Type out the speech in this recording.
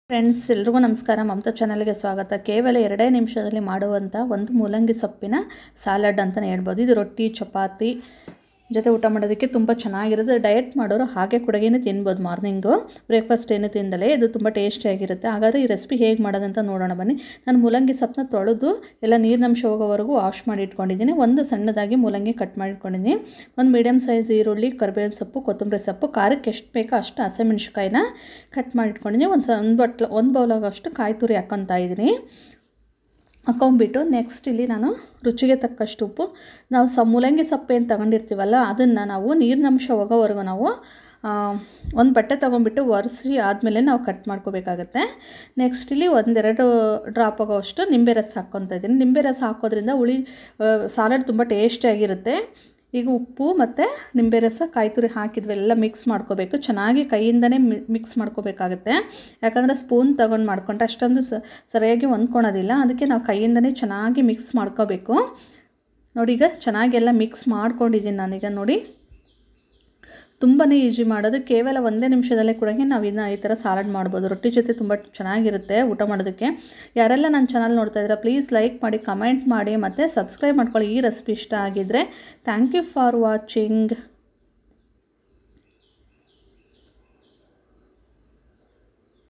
Friends ಎಲ್ರಿಗೂ ನಮಸ್ಕಾರ. ಮಮತಾ ಚಾನಲ್ಗೆ ಸ್ವಾಗತ. ಕೇವಲ 2 ನಿಮಿಷದಲ್ಲಿ ಮಾಡುವಂಥ ಒಂದು ಮೂಲಂಗಿ ಸೊಪ್ಪಿನ ಸಾಲಡ್ ಅಂತಲೇ ಹೇಳ್ಬೋದು. ಇದು ರೊಟ್ಟಿ ಚಪಾತಿ ಜೊತೆ ಊಟ ಮಾಡೋದಕ್ಕೆ ತುಂಬ ಚೆನ್ನಾಗಿರುತ್ತೆ. ಡಯಟ್ ಮಾಡೋರು ಹಾಗೆ ಕುಡಗೇನೆ ತಿನ್ಬೋದು. ಮಾರ್ನಿಂಗು ಬ್ರೇಕ್ಫಾಸ್ಟ್ ಏನು ತಿಂದಲೇ ಇದು ತುಂಬ ಟೇಸ್ಟಿಯಾಗಿರುತ್ತೆ. ಹಾಗಾದರೆ ಈ ರೆಸಿಪಿ ಹೇಗೆ ಮಾಡೋದಂತ ನೋಡೋಣ ಬನ್ನಿ. ನಾನು ಮೂಲಂಗಿ ಸೊಪ್ಪನ್ನ ತೊಳೆದು ಎಲ್ಲ ನೀರಿನಂಶ ಹೋಗೋವರೆಗೂ ವಾಶ್ ಮಾಡಿ ಇಟ್ಕೊಂಡಿದ್ದೀನಿ. ಒಂದು ಸಣ್ಣದಾಗಿ ಮೂಲಂಗಿ ಕಟ್ ಮಾಡಿ ಇಟ್ಕೊಂಡಿದ್ದೀನಿ. ಒಂದು ಮೀಡಿಯಮ್ ಸೈಜ್ ಈರುಳ್ಳಿ, ಕರಿಬೇವಿನ ಸೊಪ್ಪು, ಕೊತ್ತಂಬರಿ ಸೊಪ್ಪು, ಖಾರಕ್ಕೆ ಎಷ್ಟು ಬೇಕೋ ಅಷ್ಟು ಹಸಿಮೆಣಸಿಕಾಯಿನ ಕಟ್ ಮಾಡಿ ಇಟ್ಕೊಂಡಿದ್ದೀನಿ. ಒಂದು ಬೌಲಾಗಷ್ಟು ಕಾಯಿ ತುರಿ ಹಾಕ್ಕೊತಾ ಇದ್ದೀನಿ. ಹಾಕೊಂಬಿಟ್ಟು ನೆಕ್ಸ್ಟ್ ಇಲ್ಲಿ ನಾನು ರುಚಿಗೆ ತಕ್ಕಷ್ಟು ಉಪ್ಪು, ನಾವು ಮೂಲಂಗಿ ಸೊಪ್ಪು ಏನು ತಗೊಂಡಿರ್ತೀವಲ್ಲ ಅದನ್ನು ನಾವು ನೀರಿನಂಶ ಹೋಗೋವರೆಗೂ ನಾವು ಒಂದು ಬಟ್ಟೆ ತೊಗೊಂಡ್ಬಿಟ್ಟು ಒರೆಸಿ ಆದಮೇಲೆ ನಾವು ಕಟ್ ಮಾಡ್ಕೋಬೇಕಾಗತ್ತೆ. ನೆಕ್ಸ್ಟ್ ಇಲ್ಲಿ 1-2 ಡ್ರಾಪ್ ಆಗೋವಷ್ಟು ನಿಂಬೆ ರಸ ಹಾಕ್ಕೊತಾ ಇದ್ದೀನಿ. ನಿಂಬೆ ರಸ ಹಾಕೋದ್ರಿಂದ ಸಾಲಡ್ ತುಂಬ ಟೇಸ್ಟಿಯಾಗಿರುತ್ತೆ. ಈಗ ಉಪ್ಪು ಮತ್ತು ನಿಂಬೆ ರಸ, ಕಾಯಿ ತುರಿ ಹಾಕಿದ್ವೆಲ್ಲ ಮಿಕ್ಸ್ ಮಾಡ್ಕೋಬೇಕು. ಚೆನ್ನಾಗಿ ಕೈಯಿಂದನೇ ಮಿಕ್ಸ್ ಮಾಡ್ಕೋಬೇಕಾಗತ್ತೆ. ಯಾಕಂದರೆ ಸ್ಪೂನ್ ತೊಗೊಂಡು ಮಾಡ್ಕೊಂಡ್ರೆ ಅಷ್ಟೊಂದು ಸರಿಯಾಗಿ ಹೊಂದ್ಕೊಳೋದಿಲ್ಲ. ಅದಕ್ಕೆ ನಾವು ಕೈಯಿಂದನೇ ಚೆನ್ನಾಗಿ ಮಿಕ್ಸ್ ಮಾಡ್ಕೋಬೇಕು. ನೋಡಿ, ಈಗ ಚೆನ್ನಾಗೆಲ್ಲ ಮಿಕ್ಸ್ ಮಾಡ್ಕೊಂಡಿದ್ದೀನಿ ನಾನೀಗ. ನೋಡಿ, ತುಂಬಾ ಈಸಿ ಮಾಡೋದು. ಕೇವಲ 1 ನಿಮಿಷದಲ್ಲೇ ಕೂಡ ನಾವು ಇದನ್ನ ಈ ಥರ ಸಾಲಡ್ ಮಾಡ್ಬೋದು. ರೊಟ್ಟಿ ಜೊತೆ ತುಂಬ ಚೆನ್ನಾಗಿರುತ್ತೆ ಊಟ ಮಾಡೋದಕ್ಕೆ. ಯಾರೆಲ್ಲ ನನ್ನ ಚಾನಲ್ ನೋಡ್ತಾ ಇದ್ದೀರಾ ಪ್ಲೀಸ್ ಲೈಕ್ ಮಾಡಿ, ಕಮೆಂಟ್ ಮಾಡಿ ಮತ್ತು ಸಬ್ಸ್ಕ್ರೈಬ್ ಮಾಡ್ಕೊಳ್ಳಿ. ಈ ರೆಸಿಪಿ ಇಷ್ಟ ಆಗಿದ್ದರೆ. Thank you for watching.